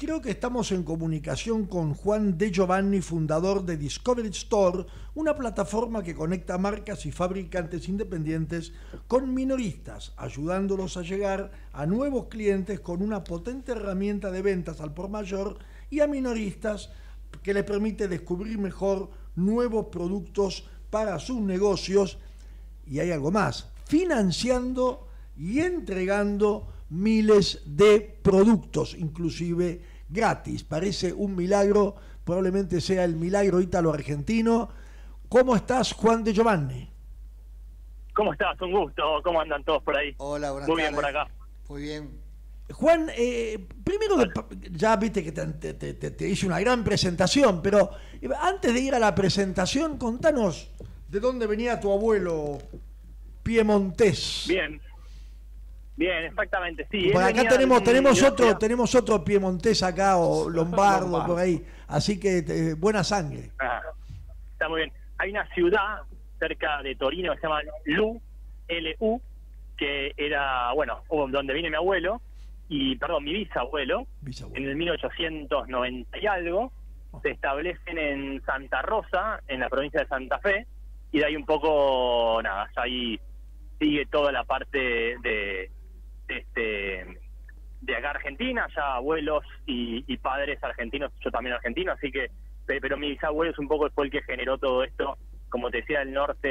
creo que estamos en comunicación con Juan De Giovanni, fundador de Discovery Store, una plataforma que conecta marcas y fabricantes independientes con minoristas, ayudándolos a llegar a nuevos clientes con una potente herramienta de ventas al por mayor y a minoristas que les permite descubrir mejor nuevos productos para sus negocios. Y hay algo más, financiando y entregando miles de productos, inclusive gratis. Parece un milagro, probablemente sea el milagro ítalo-argentino. ¿Cómo estás, Juan De Giovanni? ¿Cómo estás? Un gusto. ¿Cómo andan todos por ahí? Hola, buenas Muy tardes. bien por acá. Muy bien. Juan, primero, ya viste que te hice una gran presentación, pero antes de ir a la presentación, contanos de dónde venía tu abuelo piemontés. Bien, exactamente, sí. Por acá tenemos otro piemontés acá, o lombardo, por ahí, así que buena sangre. Está muy bien. Hay una ciudad cerca de Torino que se llama L-U, que era, bueno, donde viene mi abuelo, mi bisabuelo, en el 1890 y algo, se establecen en Santa Rosa, en la provincia de Santa Fe, y de ahí un poco, nada, ahí sigue toda la parte de acá Argentina, ya abuelos y padres argentinos, yo también argentino, así que, pero mi bisabuelo es un poco fue el que generó todo esto, como te decía, el norte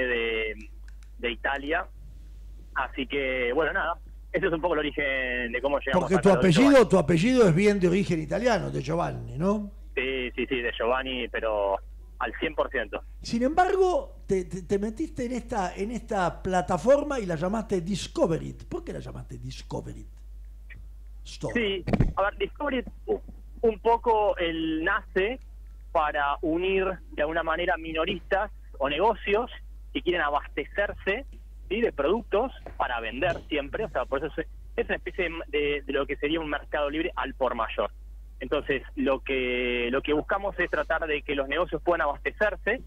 de Italia, así que, bueno, nada, ese es un poco el origen de cómo llegamos. Porque tu apellido es bien de origen italiano, de Giovanni, ¿no? Sí, de Giovanni, pero al 100%. Sin embargo, te metiste en esta plataforma y la llamaste Discovery. ¿Por qué la llamaste Discovery Store? Sí, a ver, Discovery un poco nace para unir de alguna manera minoristas o negocios que quieren abastecerse, ¿sí?, de productos para vender siempre, o sea, por eso es una especie de lo que sería un mercado libre al por mayor. Entonces, lo que buscamos es tratar de que los negocios puedan abastecerse,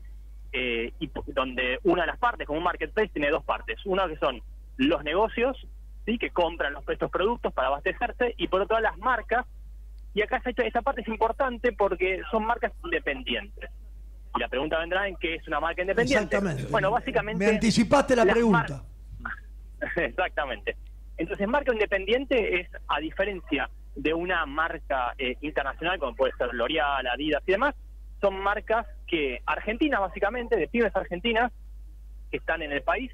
y donde una de las partes, como un marketplace, tiene dos partes. Una que son los negocios, ¿sí?, que compran estos productos para abastecerse, y por otro lado las marcas, y acá esa parte es importante porque son marcas independientes. Y la pregunta vendrá en qué es una marca independiente. Exactamente. Bueno, básicamente... Me anticipaste la pregunta. Exactamente. Entonces, marca independiente es, a diferencia de una marca internacional, como puede ser L'Oreal, Adidas y demás, son marcas que argentinas, básicamente, de pymes argentinas, que están en el país,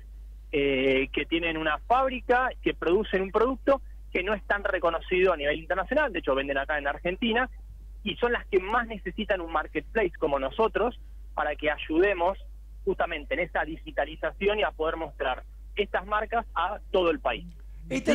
que tienen una fábrica, que producen un producto que no es tan reconocido a nivel internacional, de hecho venden acá en Argentina, y son las que más necesitan un marketplace como nosotros, para que ayudemos justamente en esa digitalización y a poder mostrar estas marcas a todo el país. Este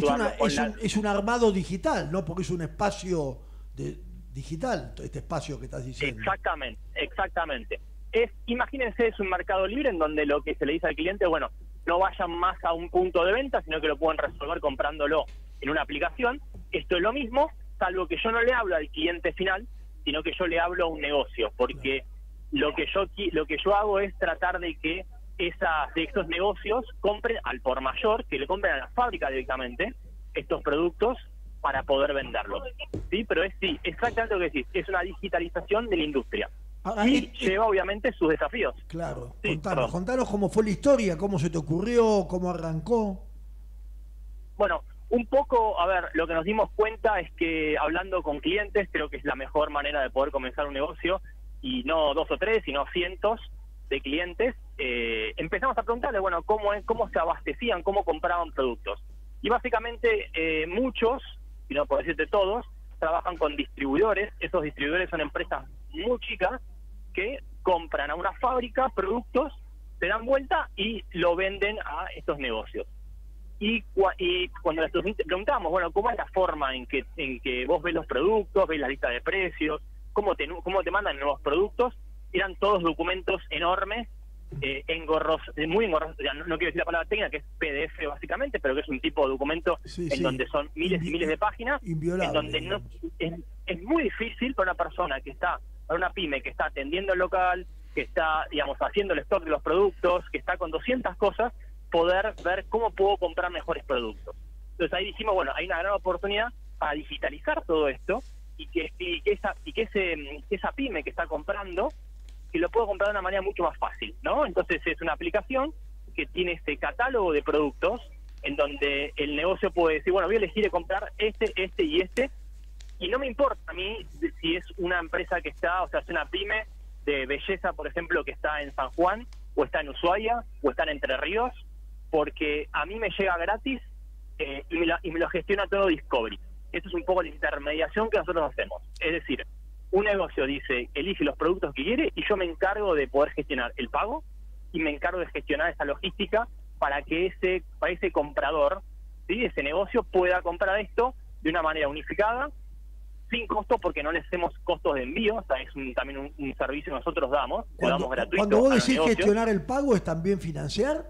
es un armado digital, ¿no? Porque es un espacio digital, este espacio que estás diciendo. Exactamente. Imagínense, es un mercado libre en donde lo que se le dice al cliente, bueno, no vayan más a un punto de venta, sino que lo pueden resolver comprándolo en una aplicación. Esto es lo mismo, salvo que yo no le hablo al cliente final, sino que yo le hablo a un negocio, porque lo que yo hago es tratar de que estos negocios compren al por mayor, que le compren a la fábrica directamente estos productos para poder venderlos. Sí, pero es exactamente lo que decís, es una digitalización de la industria. Y lleva obviamente sus desafíos. Claro, sí, contanos cómo fue la historia, cómo se te ocurrió, cómo arrancó. Bueno, un poco, a ver, lo que nos dimos cuenta es que hablando con clientes, creo que es la mejor manera de poder comenzar un negocio, y no 2 o 3, sino cientos de clientes. Empezamos a preguntarle, bueno, cómo se abastecían, cómo compraban productos. Y básicamente muchos, si no por decirte todos, trabajan con distribuidores. Esos distribuidores son empresas muy chicas que compran a una fábrica productos, se dan vuelta y lo venden a estos negocios. Y cuando les preguntamos, bueno, ¿cómo es la forma en que vos ves los productos, ves la lista de precios, cómo te mandan nuevos productos? Eran todos documentos enormes, muy engorrosos, no quiero decir la palabra técnica, que es PDF básicamente, pero que es un tipo de documento donde son miles y miles de páginas, en donde es muy difícil para una pyme que está atendiendo el local, que está, digamos, haciendo el stock de los productos, que está con 200 cosas, poder ver cómo puedo comprar mejores productos. Entonces ahí dijimos, bueno, hay una gran oportunidad para digitalizar todo esto y que esa pyme que está comprando, que lo puedo comprar de una manera mucho más fácil, ¿no? Entonces es una aplicación que tiene este catálogo de productos en donde el negocio puede decir, bueno, voy a elegir comprar este y este, y no me importa a mí si es una empresa que está, o sea, es una pyme de belleza, por ejemplo, que está en San Juan, o está en Ushuaia, o está en Entre Ríos, porque a mí me llega gratis y me lo gestiona todo Discovery. Esto es un poco la intermediación que nosotros hacemos. Es decir, un negocio dice, elige los productos que quiere y yo me encargo de poder gestionar el pago y me encargo de gestionar esa logística para que ese comprador, ¿sí?, ese negocio pueda comprar esto de una manera unificada, sin costo, porque no le hacemos costos de envío. O sea, es también un servicio que nosotros damos, damos gratuito. Cuando vos decís gestionar el pago, ¿es también financiar?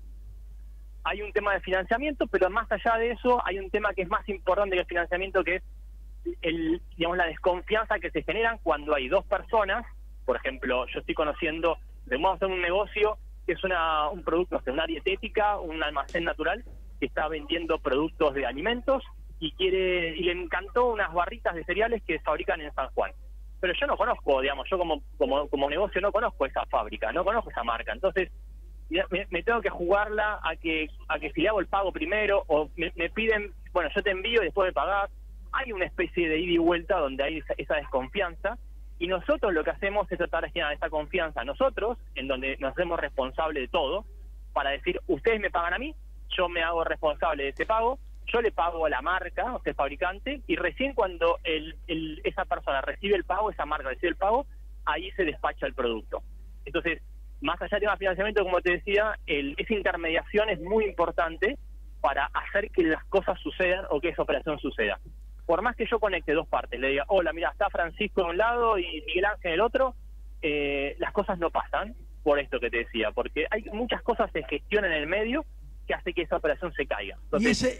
Hay un tema de financiamiento, pero más allá de eso hay un tema que es más importante que el financiamiento, que es digamos, la desconfianza que se generan cuando hay dos personas. Por ejemplo, yo estoy conociendo, vamos a hacer un negocio que es un producto, una dietética, un almacén natural que está vendiendo productos de alimentos y le encantó unas barritas de cereales que fabrican en San Juan. Pero yo no conozco, digamos, yo como negocio no conozco esa fábrica, no conozco esa marca. Entonces me tengo que jugarla a que si le hago el pago primero, o me piden, bueno, yo te envío y después de pagar. Hay una especie de ida y vuelta donde hay esa desconfianza, y nosotros lo que hacemos es tratar de generar esa confianza nosotros, en donde nos hacemos responsables de todo, para decir, ustedes me pagan a mí, yo me hago responsable de ese pago, yo le pago a la marca, o sea, el fabricante, y recién cuando esa persona recibe el pago, esa marca recibe el pago, ahí se despacha el producto. Entonces, más allá del tema de financiamiento, como te decía, esa intermediación es muy importante para hacer que las cosas sucedan o que esa operación suceda. Por más que yo conecte dos partes, le diga, hola, mira, está Francisco de un lado y Miguel Ángel en el otro, las cosas no pasan por esto que te decía, porque hay muchas cosas que se gestionan en el medio que hace que esa operación se caiga. Entonces,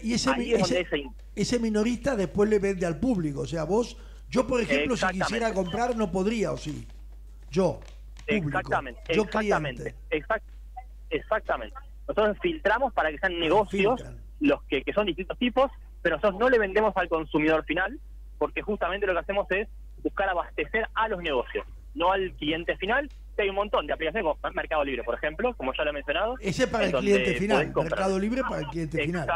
ese minorista después le vende al público. O sea, yo por ejemplo, si quisiera comprar, no podría, ¿o sí? Yo, público. Exactamente. Nosotros filtramos para que sean negocios los que son distintos tipos, pero nosotros no le vendemos al consumidor final, porque justamente lo que hacemos es buscar abastecer a los negocios, no al cliente final. Hay un montón de aplicaciones como Mercado Libre, por ejemplo, como ya lo he mencionado. Ese para el cliente final, Mercado Libre para el cliente final.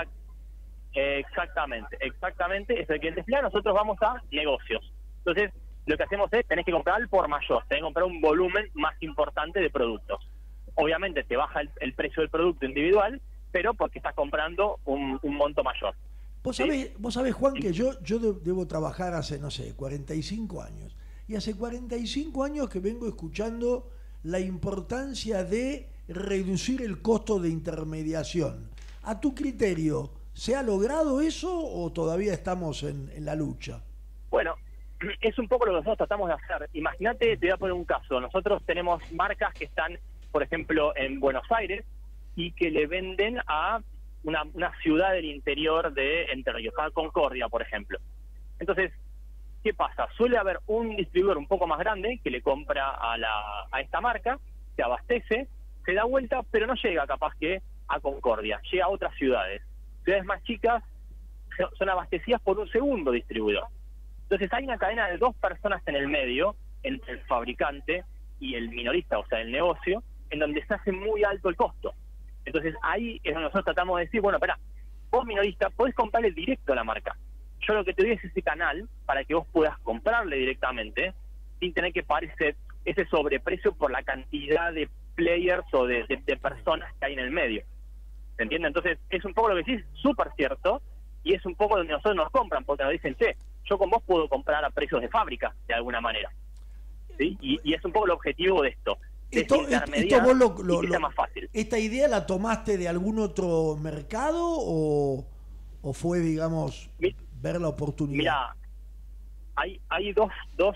Exactamente, es el cliente final. Nosotros vamos a negocios. Entonces, lo que hacemos es, tenés que comprar al por mayor, tenés que comprar un volumen más importante de productos. Obviamente te baja el precio del producto individual, pero porque estás comprando un monto mayor. Vos sabés, Juan, que yo debo trabajar hace, no sé, 45 años. Y hace 45 años que vengo escuchando la importancia de reducir el costo de intermediación. ¿A tu criterio, se ha logrado eso o todavía estamos en la lucha? Bueno, es un poco lo que nosotros tratamos de hacer. Imagínate, te voy a poner un caso. Nosotros tenemos marcas que están, por ejemplo, en Buenos Aires y que le venden a una ciudad del interior de Entre Ríos, a Concordia, por ejemplo. Entonces, ¿qué pasa? Suele haber un distribuidor un poco más grande que le compra a esta marca, se abastece, se da vuelta, pero no llega capaz que a Concordia, llega a otras ciudades. Ciudades más chicas son abastecidas por un segundo distribuidor. Entonces hay una cadena de dos personas en el medio, entre el fabricante y el minorista, o sea, el negocio, en donde se hace muy alto el costo. Entonces ahí es donde nosotros tratamos de decir, bueno, espera, vos minorista podés comprarle directo a la marca. Yo lo que te doy es ese canal para que vos puedas comprarle directamente sin tener que pagar ese sobreprecio por la cantidad de players o de personas que hay en el medio. ¿Se entiende? Entonces es un poco lo que decís, súper cierto, y es un poco donde nosotros nos compran, porque nos dicen, che, yo con vos puedo comprar a precios de fábrica, de alguna manera. ¿Sí? Y es un poco el objetivo de esto. Esto vos más fácil. ¿Esta idea la tomaste de algún otro mercado o fue, digamos, ver la oportunidad? Mira, hay dos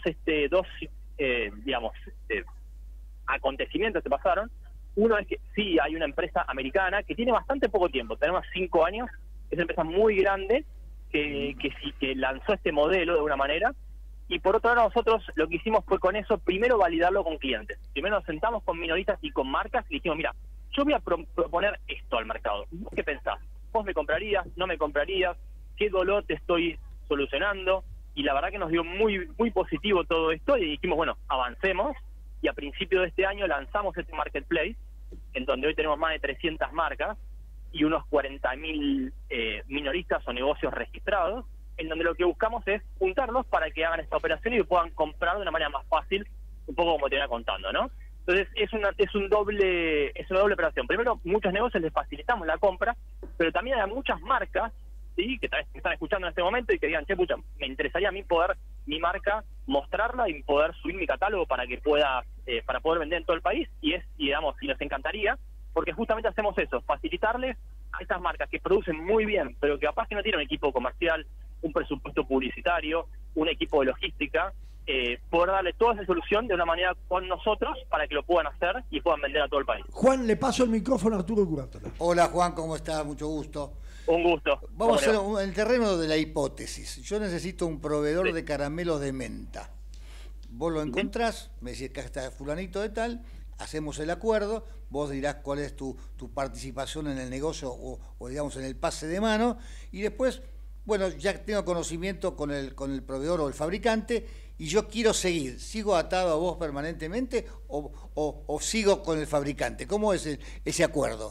digamos, acontecimientos que pasaron. Uno es que sí, hay una empresa americana que tiene bastante poco tiempo, tenemos 5 años, es una empresa muy grande que lanzó este modelo de alguna manera. Y por otro lado, nosotros lo que hicimos fue con eso, primero validarlo con clientes. Primero nos sentamos con minoristas y con marcas y dijimos, mira, yo voy a proponer esto al mercado. ¿Vos qué pensás? ¿Vos me comprarías? ¿No me comprarías? ¿Qué dolor te estoy solucionando? y la verdad que nos dio muy positivo todo esto y dijimos, bueno, avancemos, y a principio de este año lanzamos este marketplace, en donde hoy tenemos más de 300 marcas y unos 40.000 minoristas o negocios registrados, en donde lo que buscamos es juntarlos para que hagan esta operación y puedan comprar de una manera más fácil, un poco como te venía contando, ¿no? Entonces es una doble operación. Primero, muchos negocios les facilitamos la compra, pero también hay muchas marcas, ¿sí?, que tal vez me están escuchando en este momento y que digan, che, pucha, me interesaría a mí poder mi marca mostrarla y poder subir mi catálogo para que pueda para poder vender en todo el país, y nos encantaría, porque justamente hacemos eso, facilitarles a estas marcas que producen muy bien, pero que capaz que no tienen un equipo comercial, un presupuesto publicitario, un equipo de logística, poder darle toda esa solución de una manera con nosotros para que lo puedan hacer y puedan vender a todo el país. Juan, le paso el micrófono a Arturo Curátola. Hola Juan, ¿cómo estás? Mucho gusto. Un gusto. Vamos a hacer el terreno de la hipótesis. Yo necesito un proveedor de caramelos de menta. Vos lo encontrás, me decís que está fulanito de tal, hacemos el acuerdo, vos dirás cuál es tu participación en el negocio o digamos en el pase de mano, y después, bueno, ya tengo conocimiento con el proveedor o el fabricante y yo quiero seguir. ¿Sigo atado a vos permanentemente o sigo con el fabricante? ¿Cómo es ese acuerdo?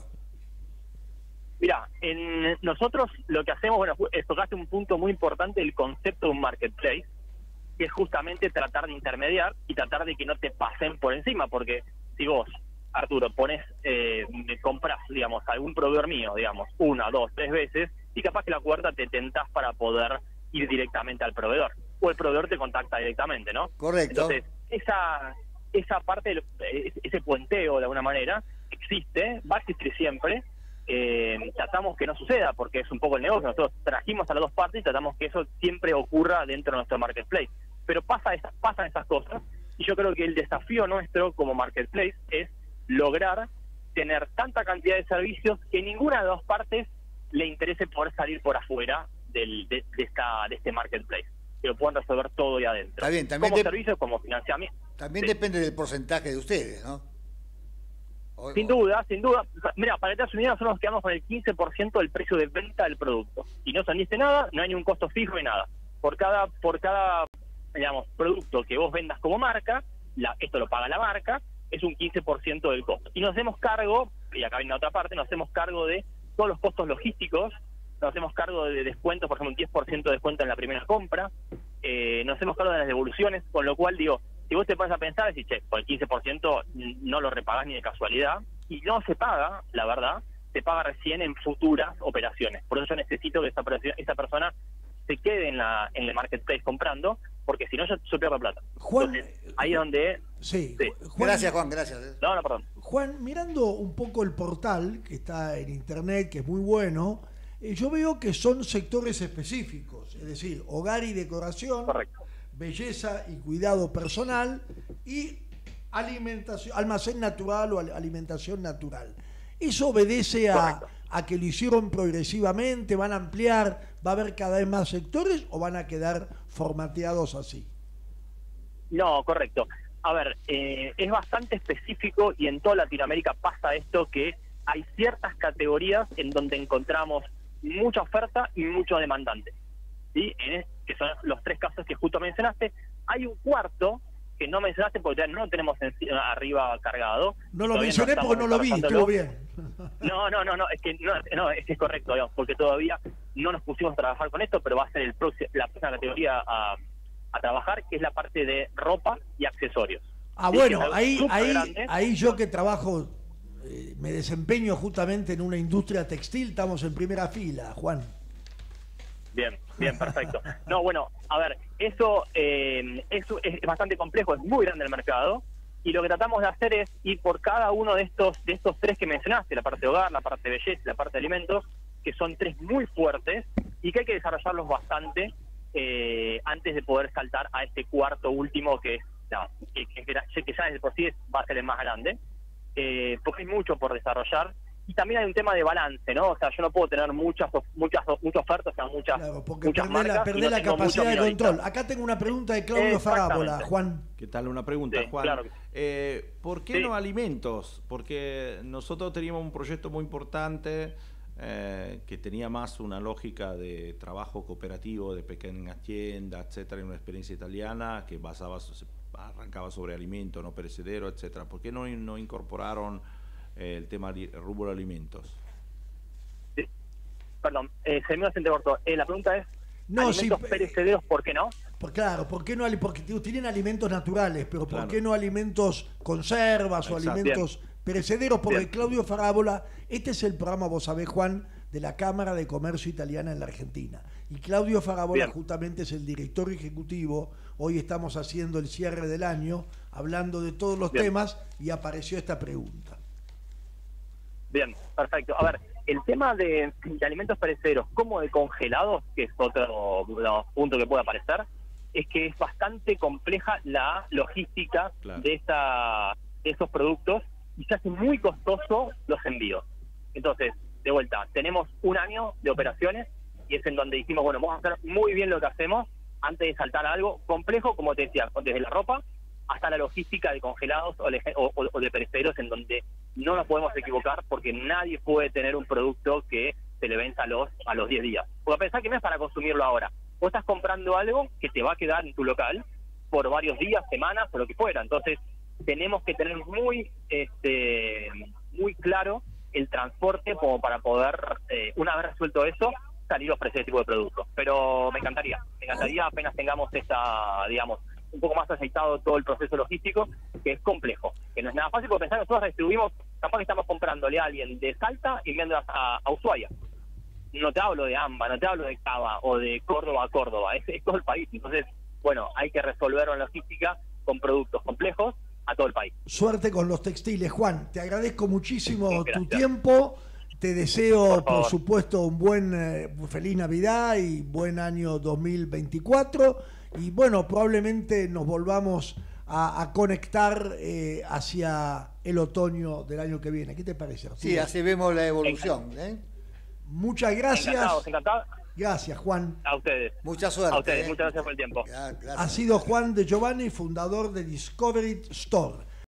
Mira, nosotros lo que hacemos, bueno, tocaste un punto muy importante del concepto de un marketplace, que es justamente tratar de intermediar y tratar de que no te pasen por encima, porque si vos, Arturo, me compras, digamos, algún proveedor mío, digamos, 1, 2, 3 veces, y capaz que la cuarta te tentás para poder ir directamente al proveedor, o el proveedor te contacta directamente, ¿no? Correcto. Entonces, esa parte, ese puenteo de alguna manera, existe, va a existir siempre. Tratamos que no suceda porque es un poco el negocio. Nosotros trajimos a las dos partes y tratamos que eso siempre ocurra dentro de nuestro marketplace, pero pasan esas cosas, y yo creo que el desafío nuestro como marketplace es lograr tener tanta cantidad de servicios que ninguna de las dos partes le interese poder salir por afuera de este marketplace, que lo puedan resolver todo ahí adentro. Está bien, también como servicios, como financiamiento. También depende del porcentaje de ustedes, ¿no? Sin duda. Mira, para que te hagas una idea, nosotros nos quedamos con el 15% del precio de venta del producto. Y no saliste nada, no hay ningún costo fijo ni nada. Por cada digamos, producto que vos vendas como marca, esto lo paga la marca, es un 15% del costo. Y nos hacemos cargo, y acá viene la otra parte, nos hacemos cargo de todos los costos logísticos, nos hacemos cargo de descuentos, por ejemplo, un 10% de descuento en la primera compra, nos hacemos cargo de las devoluciones, con lo cual, digo, si vos te pones a pensar, decís, che, por el 15% no lo repagás ni de casualidad, y no se paga, la verdad, se paga recién en futuras operaciones. Por eso yo necesito que esa persona se quede en el marketplace comprando, porque si no yo pierdo plata. Juan, entonces, ahí es donde... Sí. Juan, gracias, Juan, gracias. No, perdón. Juan, mirando un poco el portal que está en internet, que es muy bueno, yo veo que son sectores específicos, es decir, hogar y decoración. Correcto. Belleza y cuidado personal y alimentación, almacén natural o alimentación natural. ¿Eso obedece a que lo hicieron progresivamente? ¿Van a ampliar? ¿Va a haber cada vez más sectores o van a quedar formateados así? No, correcto. A ver, es bastante específico y en toda Latinoamérica pasa esto, que hay ciertas categorías en donde encontramos mucha oferta y mucho demandante, ¿sí? Que son los 3 casos que justo mencionaste. Hay un cuarto que no mencionaste porque ya no lo tenemos arriba cargado. No lo mencioné porque no lo vi, estuvo bien. No, es que es correcto, digamos, porque todavía no nos pusimos a trabajar con esto, pero va a ser la próxima categoría a trabajar, que es la parte de ropa y accesorios. ¿Sí? Bueno, ahí yo que trabajo, me desempeño justamente en una industria textil, estamos en primera fila, Juan. Bien, perfecto. No, bueno, a ver, eso es bastante complejo, es muy grande el mercado, y lo que tratamos de hacer es ir por cada uno de estos 3 que mencionaste, la parte de hogar, la parte de belleza, la parte de alimentos, que son 3 muy fuertes y que hay que desarrollarlos bastante antes de poder saltar a este cuarto último que ya desde por sí va a ser el más grande, porque hay mucho por desarrollar. Y también hay un tema de balance, ¿no? O sea, yo no puedo tener muchas ofertas, o sea, muchas marcas. Perdés la capacidad de control. Acá tengo una pregunta de Claudio Farábola, Juan. ¿Qué tal? Una pregunta, sí, Juan. Claro. ¿Por qué no alimentos? Porque nosotros teníamos un proyecto muy importante que tenía más una lógica de trabajo cooperativo, de pequeñas tiendas, etcétera, en una experiencia italiana que arrancaba sobre alimentos no perecederos, etcétera. ¿Por qué no incorporaron el tema rubro de alimentos? Sí. Perdón, se me hace entrecortó. La pregunta es, no, alimentos perecederos, ¿por qué no? Claro, ¿por qué no? Porque tienen alimentos naturales, pero ¿por Claro. qué no alimentos conservas o Exacto. alimentos perecederos? Porque Bien. Claudio Farabola, este es el programa, vos sabés, Juan, de la Cámara de Comercio Italiana en la Argentina. Y Claudio Farabola Bien. justamente es el director ejecutivo. Hoy estamos haciendo el cierre del año, hablando de todos los Bien. temas, y apareció esta pregunta. Bien, perfecto. A ver, el tema de alimentos perecederos como de congelados, que es otro punto que puede aparecer, es que es bastante compleja la logística Claro. de esos productos y se hace muy costoso los envíos. Entonces, de vuelta, tenemos un año de operaciones y es en donde dijimos, bueno, vamos a hacer muy bien lo que hacemos antes de saltar a algo complejo, como te decía, desde la ropa hasta la logística de congelados o de perecederos, en donde no nos podemos equivocar porque nadie puede tener un producto que se le venza a los 10 días. Porque pensá que no es para consumirlo ahora. Vos estás comprando algo que te va a quedar en tu local por varios días, semanas o lo que fuera. Entonces, tenemos que tener muy claro el transporte como para poder, una vez resuelto eso, salir a ofrecer ese tipo de productos. Pero me encantaría apenas tengamos digamos, un poco más aceitado todo el proceso logístico, que es complejo, que no es nada fácil, porque pensar nosotros distribuimos, capaz que estamos comprándole a alguien de Salta y enviándolas a Ushuaia. No te hablo de AMBA, no te hablo de Cava o de Córdoba a Córdoba, es todo el país. Entonces, bueno, hay que resolverlo en logística con productos complejos a todo el país. Suerte con los textiles, Juan. Te agradezco muchísimo Gracias. tu tiempo. Te deseo, por favor. supuesto, un buen feliz Navidad y buen año 2024. Y bueno, probablemente nos volvamos a conectar hacia el otoño del año que viene. ¿Qué te parece, Arturo? Sí, así vemos la evolución. Muchas gracias. Encantados. Gracias, Juan. A ustedes. Mucha suerte. A ustedes, muchas gracias por el tiempo. Gracias. Ha sido Juan de Giovanni, fundador de Discovery Store.